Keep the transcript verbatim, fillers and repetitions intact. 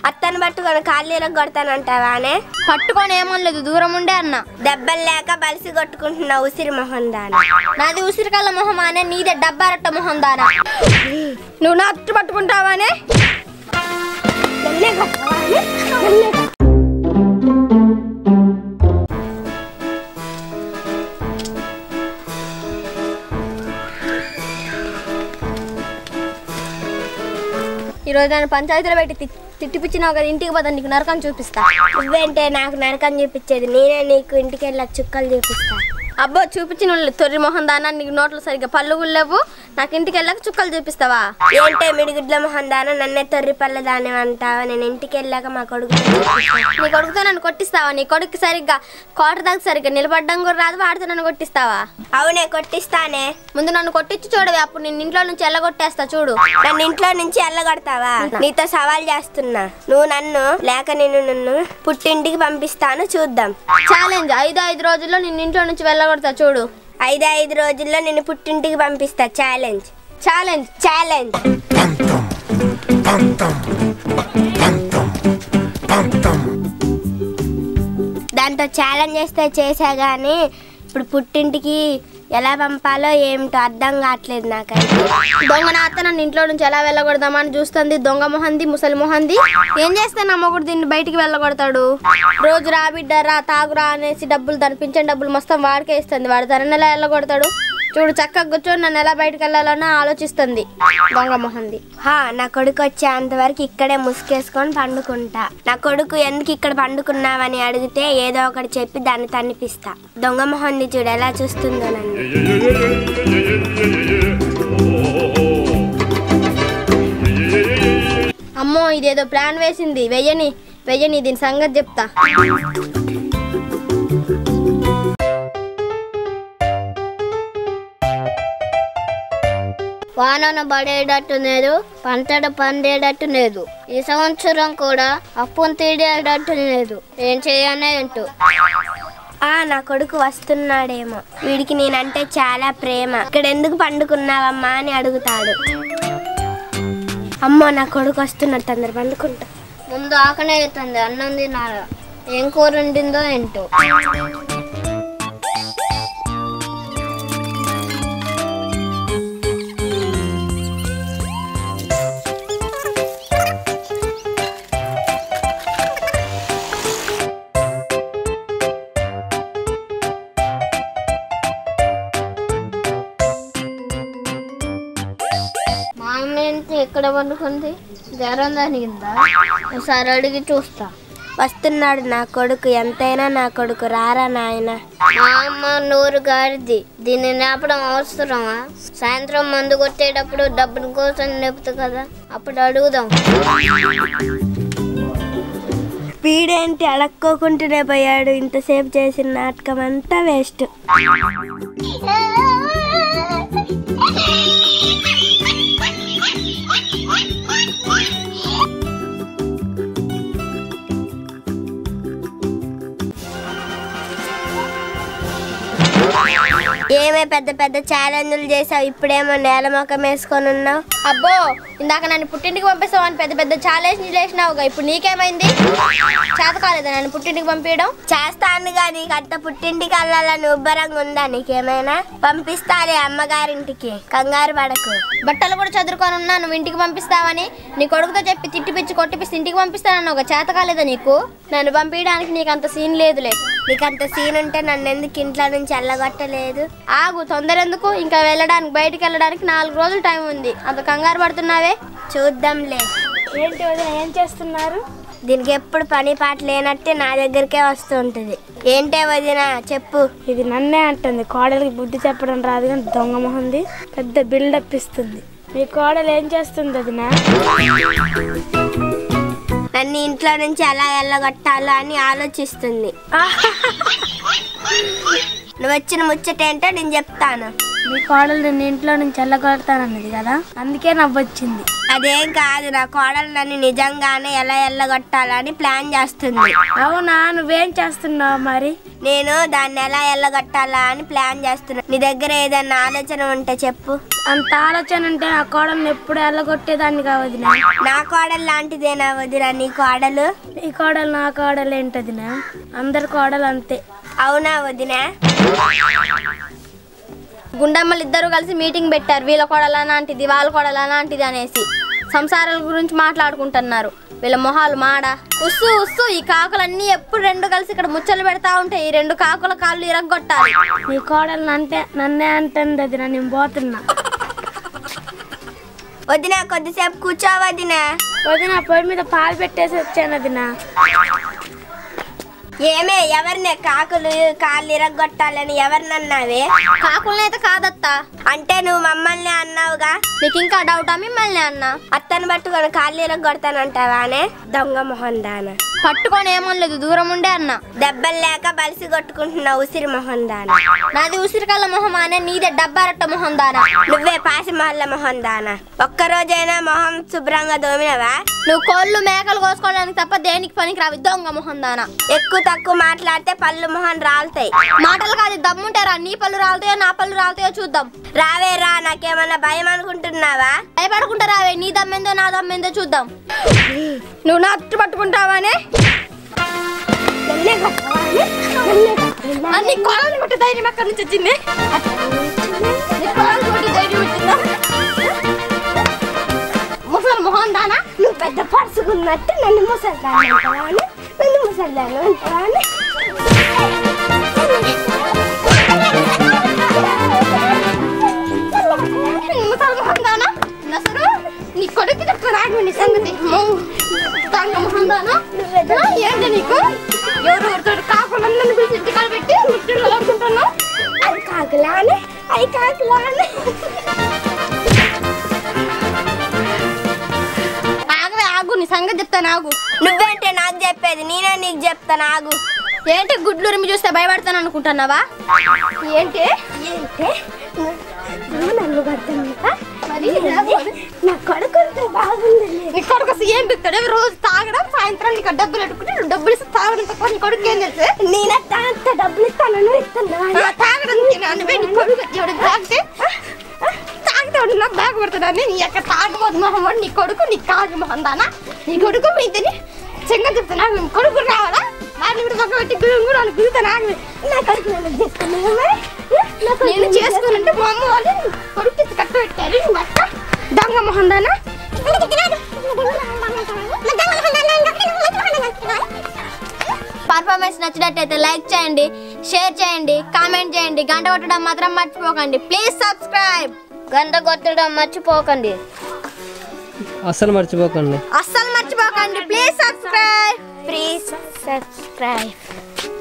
అత్తను పట్టుకొని కాళ్ళు కొడతానంటావానే? పట్టుకొని ఏమనలేదు, దూరం ఉండే అన్న. దెబ్బలు లేక బలిసి కొట్టుకుంటున్నావు ఉసిరి మొహం దానా. నాది ఉసిరికల్ల మొహం అనే, నీదే డబ్బారట్ట మొహం దానా. నువ్వు నా అట్టు పట్టుకుంటావానే? ఈరోజు నన్ను పంచాయతీలో పెట్టి తిట్టిపిచ్చినావు కదా, ఇంటికి పోతా నీకు నరకం చూపిస్తా. నువ్వేంటే నాకు నరకం చూపించేది? నేనే నీకు ఇంటికి వెళ్ళి చుక్కలు చూపిస్తా. అబ్బో చూపించిన తొర్రి మొహం దానా, నీకు నోట్లు సరిగ్గా పళ్ళు లేవు, నాకు ఇంటికి వెళ్ళాక చుక్కలు చూపిస్తావా? ఏంటే మిడిగుడ్ల మొహం దానా, నన్నే తొర్రి పళ్ళ దాని అంటావా? నేను ఇంటికి వెళ్ళాక మా కొడుకు నీ కొడుకుతో నన్ను కొట్టిస్తావా? నీ కొడుకు సరిగ్గా కోట దాకా సరిగ్గా నిలబడ్డం కూడా రాదు, వాడితో నన్ను కొట్టిస్తావా? అవునే కొట్టిస్తానే. ముందు నన్ను కొట్టించి చూడవే, అప్పుడు నేను ఇంట్లో నుంచి ఎల్లగొట్టేస్తా చూడు. నన్ను ఇంట్లో నుంచి ఎల్లగొడతావా? నీతో సవాల్ చేస్తున్నా. నువ్వు నన్ను లేక నేను నిన్ను పుట్టింటికి పంపిస్తాను, చూద్దాం. ఛాలెంజ్, ఐదు ఐదు రోజుల్లో నిన్ను ఇంట్లో నుంచి వెళ్ళగొడతా చూడు. ఐదు ఐదు రోజుల్లో నిన్ను పుట్టింటికి పంపిస్తా. ఛాలెంజ్ ఛాలెంజ్ ఛాలెంజ్ దాంతో ఛాలెంజ్ చేస్తే చేసా గానీ ఇప్పుడు పుట్టింటికి ఎలా పంపాలో ఏమిటో అర్థం కావట్లేదు నాకైతే. దొంగ నా అత్త నన్ను ఇంట్లో నుంచి ఎలా వెళ్ళగొడదామని చూస్తుంది. దొంగ మొహంది, ముసలి మొహంది. ఏం చేస్తే నా మొగుడు దీన్ని బయటికి వెళ్ళగొడతాడు? రోజు రా బిడ్డ రా తాగురా అనేసి డబ్బులు, దాని పింఛన్ డబ్బులు మొత్తం వాడికే ఇస్తుంది. వాడు తనని ఎలా వెళ్ళగొడతాడు? చూడు చక్కగా కూర్చొని నన్ను ఎలా బయటకు వెళ్ళాలని ఆలోచిస్తుంది దొంగ మొహంది. హా, నా కొడుకు వచ్చేంతవరకు ఇక్కడే ముసుకేసుకొని పండుకుంటా. నా కొడుకు ఎందుకు ఇక్కడ పండుకున్నావని అడిగితే ఏదో ఒకటి చెప్పి దాన్ని తన్నిపిస్తా. దొంగ మొహంది చూడు ఎలా చూస్తుందో నన్ను. అమ్మో ఇదేదో ప్లాన్ వేసింది. వెయ్యని వెయ్యని దీని సంగతి చెప్తా. వానన పడేటట్టు లేదు, పంటలు పండేటట్టు లేదు, ఈ సంవత్సరం కూడా అప్పును తీడేటట్టు లేదు. ఏం చేయాలో ఏంటో. ఆ నా కొడుకు వస్తున్నాడేమో, వీడికి నేనంటే చాలా ప్రేమ. ఇక్కడ ఎందుకు పండుకున్నావమ్మా అని అడుగుతాడు. అమ్మో నా కొడుకు వస్తున్నాడు, తొందర పండుకుంటా. ముందు ఆకనే అవుతుంది, అన్నం తినాలా. ఏం కూర ఉండిందో ఏంటో. ఎక్కడ పండుకుంది? జ్వరం దానికిందా? ఒకసారి అడిగి చూస్తా. వస్తున్నాడు నా కొడుకు, ఎంతైనా నా కొడుకు. రారా నాయన. మా అమ్మ నోరు గారిది, దీన్ని నేపడం అవసరమా? సాయంత్రం మందు కొట్టేటప్పుడు డబ్బుల కోసం నేపుతుంది కదా, అప్పుడు అడుగుదాం. వీడేంటి అడక్కోకుంటూనే పోయాడు? ఇంతసేపు చేసిన నాటకం అంతా వేస్ట్. ఏమే పెద్ద పెద్ద ఛాలెంజ్లు చేసావు, ఇప్పుడేమో నేల మొఖం వేసుకొని ఉన్నావు. అబ్బో ఇందాక నన్ను పుట్టింటికి పంపిస్తావు అని పెద్ద పెద్ద ఛాలెంజ్ చేసినావుగా, ఇప్పుడు నీకేమైంది? చేత కాలేదా నన్ను పుట్టింటికి పంపించడం? చేస్తానుగా, నీకు అంత పుట్టింటికి వెళ్ళాలని ఉబ్బరంగా ఉందా? నీకేమైనా పంపిస్తాలే అమ్మగారింటికి, కంగారు పడకు. బట్టలు కూడా చదువుకొని ఉన్నా, నువ్వు ఇంటికి పంపిస్తావని నీ కొడుకుతో చెప్పి తిట్టిపిచ్చి కొట్టిపిచ్చి ఇంటికి పంపిస్తానన్న ఒక చేత కాలేదా నీకు? నన్ను పంపించడానికి నీకు అంత సీన్ లేదులే. నీకు అంత సీన్ ఉంటే నన్ను ఎందుకు ఇంట్లో నుంచి వెళ్ళగొట్టలేదు? ఆగు, తొందర ఎందుకు? ఇంకా వెళ్ళడానికి బయటికి వెళ్ళడానికి నాలుగు రోజులు టైం ఉంది, అంత కంగారు పడుతున్నావే? చూద్దాంలే. ఏంటి వదిన ఏం చేస్తున్నారు? దీనికి ఎప్పుడు పని పాట లేనట్టే నా దగ్గరికే వస్తూ ఉంటుంది. ఏంటే వదిన చెప్పు. ఇది నన్నే అంటుంది, కోడలికి బుద్ధి చెప్పడం రాదు కానీ దొంగ మొహంది పెద్ద బిల్డప్ ఇస్తుంది. మీ కోడలు ఏం చేస్తుంది వదిన? నన్ను ఇంట్లో నుంచి ఎలా వెళ్ళగొట్టాలో అని ఆలోచిస్తుంది. నువ్వు వచ్చిన ముచ్చటేంటో నేను చెప్తాను. మీ కోడలు నేను ఇంట్లో నుంచి వెళ్ళగొడతానన్నది కదా, అందుకే నవ్వొచ్చింది. అదేం కాదు, నా కోడలు నన్ను నిజంగానే ఎలా ఎల్లగొట్టాలని ప్లాన్ చేస్తుంది. అవునా, నువ్వేం చేస్తున్నావు మరి? నేను దాన్ని ఎలా ఎల్లగొట్టాలా అని ప్లాన్ చేస్తున్నా. నీ దగ్గర ఏదైనా ఆలోచన ఉంటే చెప్పు. అంత ఆలోచన ఉంటే నా కోడల్ని ఎప్పుడు ఎల్లగొట్టేదాన్ని కావదినా. నా కోడలు లాంటిదేనా వదినా నీ కోడలు? నీ కోడలు నా కోడలు ఏంటదినా? అందరి కోడలు అంతే. అవునా వదినా? గుండమ్మలు ఇద్దరు కలిసి మీటింగ్ పెట్టారు. వీళ్ళ కోడలు అలాంటిది, వాళ్ళ కోడలు అలాంటిది అనేసి సంసారాల గురించి మాట్లాడుకుంటున్నారు. వీళ్ళ మొహాలు మాడ. ఉస్సు ఉస్సు ఈ కాకులన్నీ ఎప్పుడు రెండు కలిసి ఇక్కడ ముచ్చలు పెడతా ఉంటాయి. ఈ రెండు కాకుల కాళ్ళు ఇరగొట్టాలి. నీ కోడలు అంటే నన్నే అంటుంది వదినా, నేను పోతున్నా. వదినా కొద్దిసేపు కూర్చో వదినా. వదినా పొయ్యి మీద పాలు పెట్టేసి వచ్చాను వదినా. ఏమే ఎవరినే కాకులు కాళ్ళు ఇరగొట్టాలని ఎవరినన్నావే? కాకులనైతే కాదత్తా. అంటే నువ్వు మమ్మల్ని అన్నావుగా. మీకు ఇంకా డౌటా? మిమ్మల్ని అన్నా. అత్తను పట్టుకొని కాళ్ళు ఇరగొడతానంటావానే? దొంగ మొహం దాన. పట్టుకొని ఏమనలేదు, దూరం ఉండే అన్నా. దెబ్బలు లేక బలిసి కొట్టుకుంటున్నావు ఉసిరి మొహం దాన. నాది ఉసిరికల్ల మొహం అనే, నీదే డబ్బారట్ట మొహం దానా. నువ్వే పాసి మహల్ల మొహం దాన. ఒక్కరోజైనా మొహం శుభ్రంగా దోమినవా? నువ్వు కోళ్ళు మేకలు కోసుకోవడానికి తప్ప దేనికి పనికి రావి దొంగ మొహం దానా. ఎక్కువ తక్కువ మాట్లాడితే పళ్ళు మొహం రాలుతాయి. మాటలు కాదు, దమ్ముంటారా? నీ పళ్ళు రాలుతాయో నా పళ్ళు రాలుతాయో చూద్దాం. రావే రా, నాకేమన్నా భయం అనుకుంటున్నావా? భయపడుకుంటా రావే, నీ దమ్మెందో నా దమ్మెందో చూద్దాం. నువ్వు నా అట్టు పట్టుకుంటావానే? అన్ని కోడలు కొట్టి ధైర్యం ఎక్కడి నుంచి వచ్చింది? ముసలి మొహం దానా. నువ్వు పెద్ద పరుసుకున్నట్టు నన్ను ముసలిదాన్ని అంటావా? నన్ను ముసలిదాన్ని అంటావా? ముసలి మొహం దానా. అసలు నీ కొడుకు చెప్తాను నీ సంగతి. దొంగ మొహం దానా. ఏంటి నీకు? ఎవరు ఎవరితో కాకులందరినీ పిలిచి ఇంటికాడ పెట్టి ముట్టిలో ఆడుకుంటున్నావు? అది కాకులానే, అది కాకులానే. ఆగవే, ఆగు, నీ సంగతి చెప్తాను ఆగు. నువ్వేంటే నాకు చెప్పేది? నేనే నీకు చెప్తాను ఆగు. ఏంటి గుడ్లు రిమి చూస్తే భయపడతాను అనుకుంటున్నావా? ఏంటి ఏంటే నువ్వు నన్ను కొడుతున్నా? నా కొడుకు బాగుంది. నీ కొడుకు అసలు ఏం బిక్తాడు? రోజు తాగడం, సాయంత్రం నీకు డబ్బులు పెట్టుకుంటే నువ్వు డబ్బులు ఇస్తే తాగడం తప్ప నీ కొడుకు ఏం తెలుసు? నేనే అంత డబ్బులు ఇస్తాను ఇస్తున్నా. తాగడం నువ్వే. నీ కొడుకు ఎవడు తాగితే తాగితే నా బ్యాగ్ పడుతున్నాను. నీ యొక్క తాగబోదు మొహం వాడు నీ కొడుకు. నీ కాదు మొహం దానా. నీ కొడుకు మీతని చెంగ చెప్తున్నా. కొడుకు రావాలా? వాడిని కూడా పక్క పెట్టి గురు కూడా గురుతాను. నా కొడుకు నన్ను చేసుకున్నావు. నేను చేసుకోనంటే మా అమ్మ వాళ్ళు కొడుకు కట్ట పెట్టారు. దొంగ మొహం దానా. పర్ఫార్మెన్స్ నచ్చినట్టయితే లైక్ చేయండి, షేర్ చేయండి, కామెంట్ చేయండి. గంట కొట్టడం మాత్రం మర్చిపోకండి. Please subscribe. గంట కొట్టడం మర్చిపోకండి. అస్సలు మర్చిపోకండి అస్సలు మర్చిపోకండి. Please subscribe. Please subscribe.